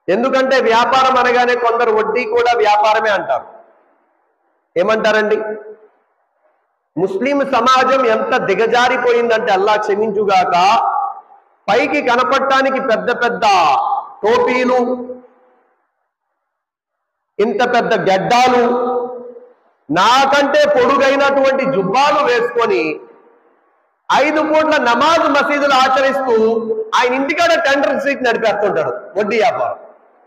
ఎందుకంటే వ్యాపారం అనగానే కొందరు వడ్డీ కూడా వ్యాపారమే అంటారు. ఏమంటారండి? ముస్లిం సమాజం ఎంత దిగజారిపోయిందంటే అల్లా క్షమించుగాక, పైకి కనపడటానికి పెద్ద పెద్ద టోపీలు, ఇంత పెద్ద గడ్డాలు, నాకంటే పొడుగైనటువంటి జుబ్బాలు వేసుకొని 5 పూట్ల నమాజ్ మసీదులు ఆచరిస్తూ ఆయన ఇంటికాడ టెండర్ సీట్ నడిపేస్తుంటాడు. వడ్డీ వ్యాపారం,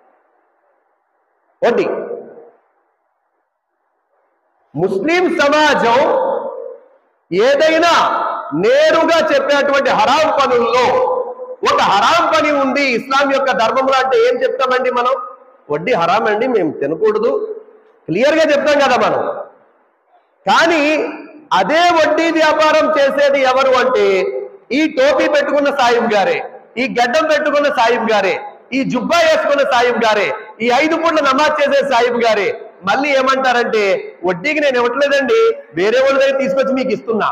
వడ్డీ. ముస్లిం సమాజం ఏదైనా నేరుగా చెప్పేటువంటి హరాం పనుల్లో ఒక హరాం పని ఉంది ఇస్లాం యొక్క ధర్మంలో అంటే ఏం చెప్తామండి మనం? వడ్డీ హరాం అండి, మేము తినకూడదు, క్లియర్గా చెప్తాం కదా మనం. కానీ అదే వడ్డీ వ్యాపారం చేసేది ఎవరు అంటే ఈ టోపీ పెట్టుకున్న సాయిబ్ గారే, ఈ గడ్డం పెట్టుకున్న సాయిబ్ గారే, ఈ జుబ్బా వేసుకున్న సాయిబ్ గారే, ఈ 5 పూట్ల నమాజ్ చేసే సాయిబ్ గారే. మళ్ళీ ఏమంటారంటే వడ్డీకి నేను ఇవ్వట్లేదండి, వేరే వాళ్ళ దగ్గర తీసుకొచ్చి మీకు ఇస్తున్నా.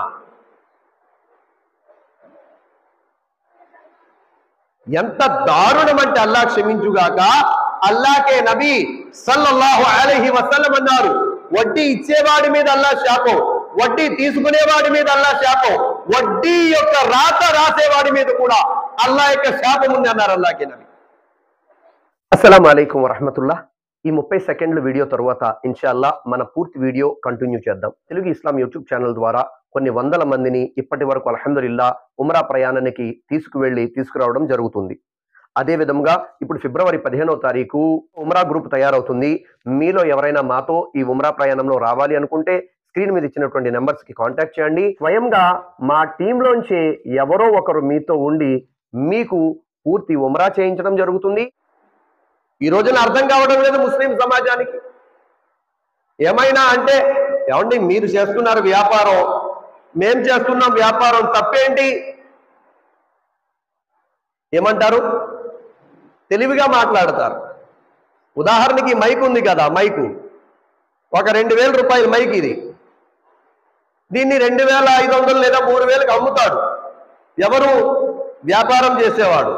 ఎంత దారుణం అంటే అల్లా క్షమించుగాక, అల్లాకే నబీ సల్లల్లాహు అలైహి వసల్లం అన్నారు, వడ్డీ ఇచ్చేవాడి మీద అల్లా శాపం, వడ్డీ తీసుకునేవాడి మీద అల్లా శాపం, వడ్డీ యొక్క రాత రాసేవాడి మీద కూడా అల్లా యొక్క శాపం ఉంది అన్నారు అల్లాకే నబీ. అస్సలాము అలైకుం వరహమతుల్లాహ్. ఈ 30 సెకండ్ల వీడియో తర్వాత ఇన్షాల్లా మన పూర్తి వీడియో కంటిన్యూ చేద్దాం. తెలుగు ఇస్లాం యూట్యూబ్ ఛానల్ ద్వారా కొన్ని వందల మందిని ఇప్పటి వరకు అల్హమ్దులిల్లా ఉమ్రా ప్రయాణానికి తీసుకురావడం జరుగుతుంది. అదే విధంగా ఇప్పుడు ఫిబ్రవరి 15వ తారీఖు ఉమ్రా గ్రూప్ తయారవుతుంది. మీలో ఎవరైనా మాతో ఈ ఉమ్రా ప్రయాణంలో రావాలి అనుకుంటే స్క్రీన్ మీద ఇచ్చినటువంటి నెంబర్స్ కి కాంటాక్ట్ చేయండి. స్వయంగా మా టీంలోంచి ఎవరో ఒకరు మీతో ఉండి మీకు పూర్తి ఉమ్రా చేయించడం జరుగుతుంది. ఈ రోజున అర్థం కావడం లేదు ముస్లిం సమాజానికి. ఏమైనా అంటే ఏమండి మీరు చేస్తున్నారు వ్యాపారం, మేం చేస్తున్నాం వ్యాపారం, తప్పేంటి? ఏమంటారు? తెలివిగా మాట్లాడతారు. ఉదాహరణకి మైక్ ఉంది కదా, మైకు ఒక 2000 రూపాయల మైక్ ఇది, దీన్ని 2500 లేదా 3000కి అమ్ముతాడు. ఎవరు? వ్యాపారం చేసేవాడు.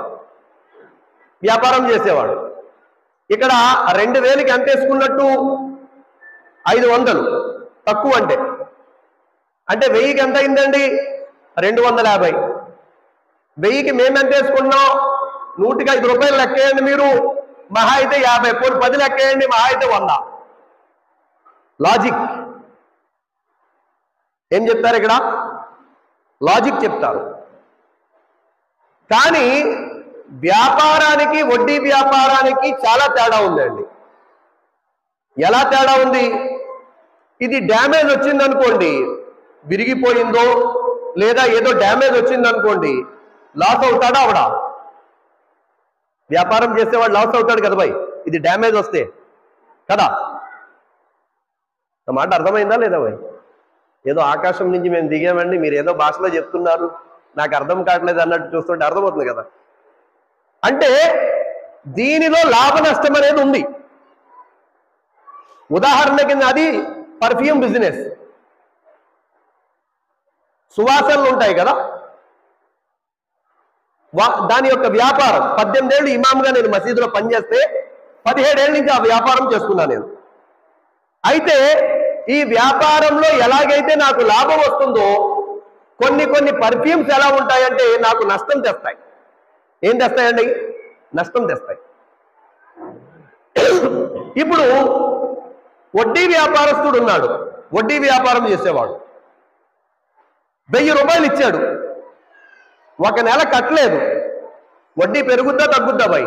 ఇక్కడ 2000కి ఎంత వేసుకున్నట్టు? 500 తక్కువ అంటే 1000కి ఎంత అయిందండి? 250. 1000కి మేము ఎంత వేసుకున్నాం? 105 రూపాయలు లెక్కేయండి మీరు, మహా అయితే 50, పోనీ 10 లెక్కేయండి, మహా అయితే 100. లాజిక్ ఏం చెప్తారు ఇక్కడ? లాజిక్ చెప్తారు. కానీ వ్యాపారానికి వడ్డీ వ్యాపారానికి చాలా తేడా ఉందండి. ఎలా తేడా ఉంది? ఇది డ్యామేజ్ వచ్చిందనుకోండి, విరిగిపోయిందో లేదా ఏదో డ్యామేజ్ వచ్చిందనుకోండి, లాస్ అవుతాడా? అవడా? వ్యాపారం చేసేవాడు లాస్ అవుతాడు కదా భయ్, ఇది డ్యామేజ్ వస్తే కదా. నా మాట అర్థమైందా లేదా భయ్? ఏదో ఆకాశం నుంచి మేము దిగామండి, మీరు ఏదో భాషలో చెప్తున్నారు, నాకు అర్థం కావట్లేదు అన్నట్టు చూస్తుంటే అర్థమవుతుంది కదా. అంటే దీనిలో లాభ నష్టం అనేది ఉంది. ఉదాహరణ కింద అది పర్ఫ్యూమ్ బిజినెస్, సువాసనలు ఉంటాయి కదా, దాని యొక్క వ్యాపారం. 18 ఏళ్ళు ఇమామ్గా నేను మసీదులో పనిచేస్తే 17 ఏళ్ళ నుంచి ఆ వ్యాపారం చేస్తున్నాను నేను. అయితే ఈ వ్యాపారంలో ఎలాగైతే నాకు లాభం వస్తుందో కొన్ని పర్ఫ్యూమ్స్ ఎలా ఉంటాయంటే నాకు నష్టం తెస్తాయి. ఏం తెస్తాయండి? నష్టం తెస్తాయి. ఇప్పుడు వడ్డీ వ్యాపారస్తుడు ఉన్నాడు, వడ్డీ వ్యాపారం చేసేవాడు. 1000 రూపాయలు ఇచ్చాడు, 1 నెల కట్టలేదు. వడ్డీ పెరుగుద్దా తగ్గుద్దా భయ్?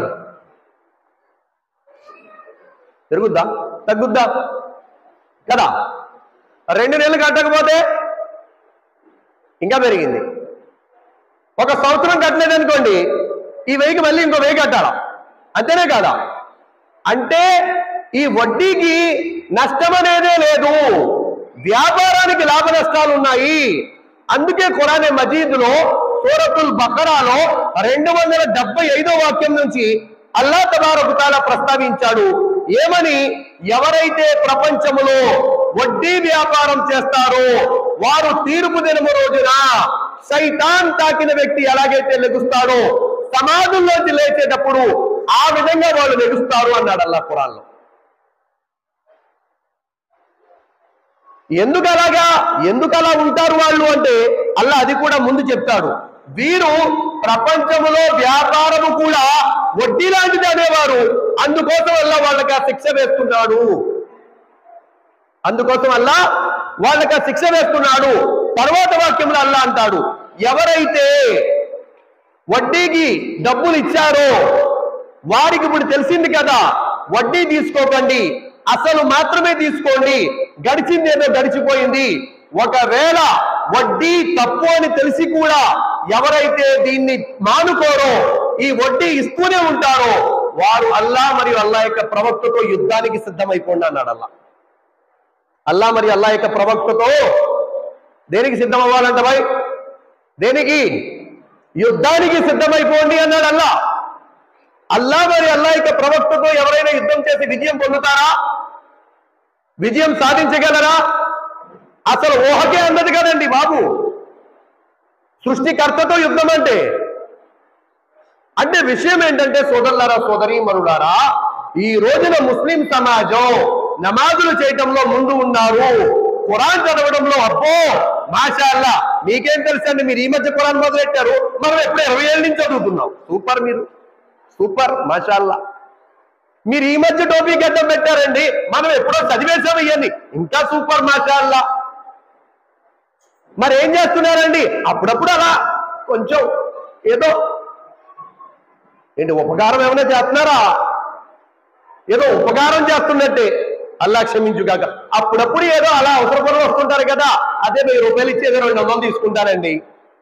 పెరుగుద్దా తగ్గుద్దా కదా? 2 నెలలు కట్టకపోతే ఇంకా పెరిగింది. 1 సంవత్సరం కట్టలేదు అనుకోండి, ఈ 1000కి మళ్ళీ ఇంకో 1000 కట్టాలా, అంతేనే కాదా? అంటే ఈ వడ్డీకి నష్టం అనేదే లేదు, వ్యాపారానికి లాభ నష్టాలు ఉన్నాయి. అందుకే ఖురాన్ మజీద్లో సూరతుల్ బఖరాలో 275వ వాక్యం నుంచి అల్లా తబారక తఆలా ప్రస్తావించాడు. ఏమని? ఎవరైతే ప్రపంచంలో వడ్డీ వ్యాపారం చేస్తారో వారు తీర్పు దినము రోజున సైతాన్ తాకిన వ్యక్తి ఎలాగైతే లెగుస్తాడో, సమాధుల్లోంచి లేచేటప్పుడు ఆ విధంగా వాళ్ళు లెగుస్తారు అన్నాడు అల్లాహ్ ఖురాన్లో. ఎందుకు అలా ఉంటారు వాళ్ళు అంటే అల్లా అది కూడా ముందు చెప్తాడు. వీరు ప్రపంచంలో వ్యాపారము కూడా వడ్డీ లాంటిది అనేవారు, అందుకోసం అల్లా వాళ్ళకి ఆ శిక్ష వేస్తున్నాడు. తర్వాత వాక్యంలో అల్లా అంటాడు, ఎవరైతే వడ్డీకి డబ్బులు ఇచ్చారో వారికి ఇప్పుడు తెలిసింది కదా, వడ్డీ తీసుకోకండి, అసలు మాత్రమే తీసుకోండి, గడిచిందేదో గడిచిపోయింది. ఒకవేళ వడ్డీ తప్పు అని తెలిసి కూడా ఎవరైతే దీన్ని మానుకోరో, ఈ వడ్డీ ఇస్తూనే ఉంటారో, వారు అల్లా మరియు అల్లా యొక్క ప్రవక్తతో యుద్ధానికి సిద్ధమైపోండి అన్నాడు అల్లా మరియు అల్లా యొక్క ప్రవక్తతో దేనికి సిద్ధం అవ్వాలంట భాయ్? దేనికి? యుద్ధానికి సిద్ధమైపోండి అన్నాడు అల్లా మరి అల్లా యొక్క ప్రవక్తతో ఎవరైనా యుద్ధం చేసి విజయం పొందుతారా? విజయం సాధించగలరా? అసలు ఊహకే అన్నది కదండి బాబు సృష్టికర్తతో యుద్ధం అంటే విషయం ఏంటంటే సోదరులారా, సోదరీమణులారా, ఈ రోజున ముస్లిం సమాజం నమాజులు చేయటంలో ముందు ఉన్నారు, ఖురాన్ చదవడంలో అబ్బో మాషాల్లా. మీకేం తెలుసండి, మీరు ఈ మధ్య ఖురాన్ మొదలెట్టారు, మనం ఎప్పుడు 20 ఏళ్ళ నుంచి చదువుతున్నాం. సూపర్, మీరు సూపర్ మాషాల్లా. మీరు ఈ మధ్య టోపీ గడ్డం పెట్టారండి, మనం ఎప్పుడో చదివేశాం ఇవన్నీ, ఇంకా సూపర్ మాషాల్లా. మరి ఏం చేస్తున్నారండి? అప్పుడప్పుడు అలా కొంచెం ఏదో ఉపకారం ఏమైనా చేస్తున్నారా? ఏదో ఉపకారం చేస్తున్నట్టే, అల్లా క్షమించుగాక. అప్పుడప్పుడు ఏదో అలా అవసరపడి వస్తుంటారు కదా, అదే 1000 రూపాయలు ఇచ్చి 200 తీసుకుంటారండి.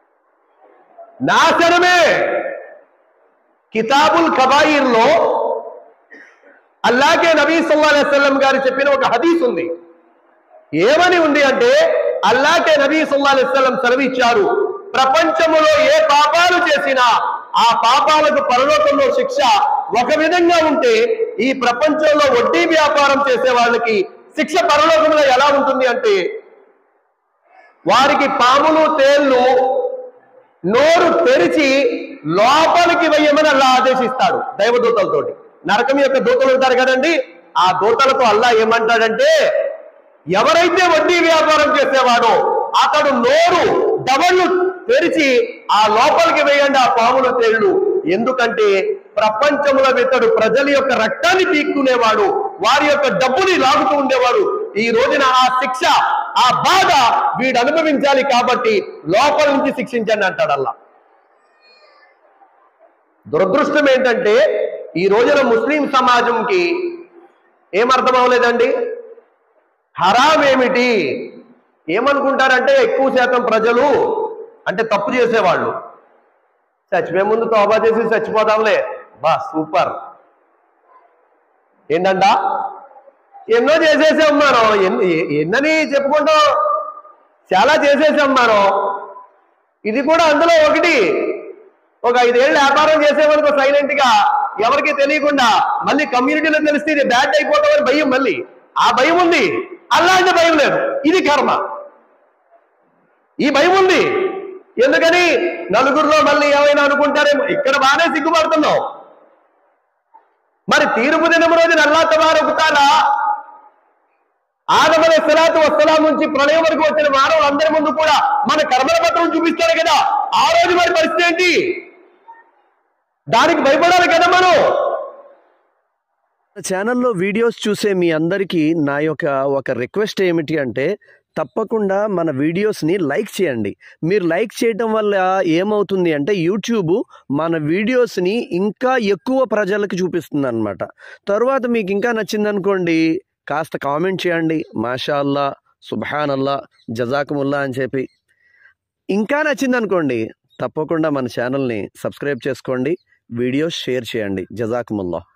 నాశనమే. కితాబుల్ కబాయిర్లో అల్లాహ్కే నబీ సల్లల్లాహు అలైహి వసల్లం గారు చెప్పిన ఒక హదీస్ ఉంది. ఏమని ఉంది అంటే, అల్లాహ్కే నబీ సల్లల్లాహు అలైహి వసల్లం సెలవిచ్చారు, ప్రపంచములో ఏ పాపాలు చేసినా ఆ పాపాలకు పరలోకంలో శిక్ష ఒక విధంగా ఉంటే, ఈ ప్రపంచంలో వడ్డీ వ్యాపారం చేసే వాళ్ళకి శిక్ష పరలోకంలో ఎలా ఉంటుంది అంటే, వారికి పాములు తేళ్లు నోరు తెరిచి లోపలికి వెయ్యమని అల్లా ఆదేశిస్తాడు దైవదూతలతోటి. నరకం యొక్క దూతలు ఉంటారు కదండి, ఆ దూతలతో అల్లా ఏమంటాడంటే, ఎవరైతే వడ్డీ వ్యాపారం చేసేవాడో అతడు నోరు డబళ్ళు తెరిచి ఆ లోపలికి వేయండి ఆ పాముల తేళ్లు. ఎందుకంటే ప్రపంచంలో ఇతడు ప్రజల యొక్క రక్తాన్ని పీక్కునేవాడు, వారి యొక్క డబ్బుని లాగుతూ ఉండేవాడు. ఈ రోజున ఆ శిక్ష, ఆ బాధ వీడు అనుభవించాలి, కాబట్టి లోపల నుంచి శిక్షించండి అంటాడు అల్లా. దురదృష్టం ఏంటంటే ఈ రోజున ముస్లిం సమాజంకి ఏమర్థం అవ్వలేదండి. హరాం ఏమిటి ఏమనుకుంటారంటే, ఎక్కువ శాతం ప్రజలు అంటే తప్పు చేసేవాళ్ళు చచ్చిపోయే ముందు తోబా చేసి చచ్చిపోదాంలే, బా సూపర్. ఏంటంట, ఎన్నో చేసేసాం మనం, ఎన్నని చెప్పుకుంటాం, చాలా చేసేసాం మనం. ఇది కూడా అందులో ఒకటి. ఒక 5 ఏళ్ళు వ్యాపారం చేసేవాళ్ళకు సైలెంట్ గా ఎవరికి తెలియకుండా మళ్ళీ కమ్యూనిటీలో తెలిస్తే ఇది బ్యాడ్ అయిపోతామని భయం, మళ్ళీ ఆ భయం ఉంది. అలాంటి భయం లేదు, ఇది కర్మ. ఈ భయం ఉంది. ఎందుకని? నలుగురిలో మళ్ళీ ఏమైనా అనుకుంటారేమో. ఇక్కడ బాగానే సిగ్గుపడుతున్నాం. మరి తీర్పు దినం రోజున అల్లాహ్ తబారక వ తఆలా ఆదం అలైహిస్సలాతు వస్సలాం నుంచి ప్రళయం వరకు వచ్చిన మానవులందరి ముందు కూడా మన కర్మల పత్రం చూపిస్తారు కదా, ఆ రోజు మరి పరిస్థితి ఏంటి? దానికి భయపడాలి కదా మనం. ఛానల్లో వీడియోస్ చూసే మీ అందరికీ నా యొక్క ఒక రిక్వెస్ట్ ఏమిటి అంటే, తప్పకుండా మన వీడియోస్ని లైక్ చేయండి. మీరు లైక్ చేయటం వల్ల ఏమవుతుంది అంటే, యూట్యూబ్ మన వీడియోస్ని ఇంకా ఎక్కువ ప్రజలకు చూపిస్తుంది అనమాట. తర్వాత మీకు ఇంకా నచ్చిందనుకోండి, కాస్త కామెంట్ చేయండి, మాషా అల్లా, సుబ్హానల్లా, జజాకుముల్లా అని చెప్పి. ఇంకా నచ్చిందనుకోండి, తప్పకుండా మన ఛానల్ని సబ్స్క్రైబ్ చేసుకోండి, వీడియోస్ షేర్ చేయండి. జజాకుముల్లా.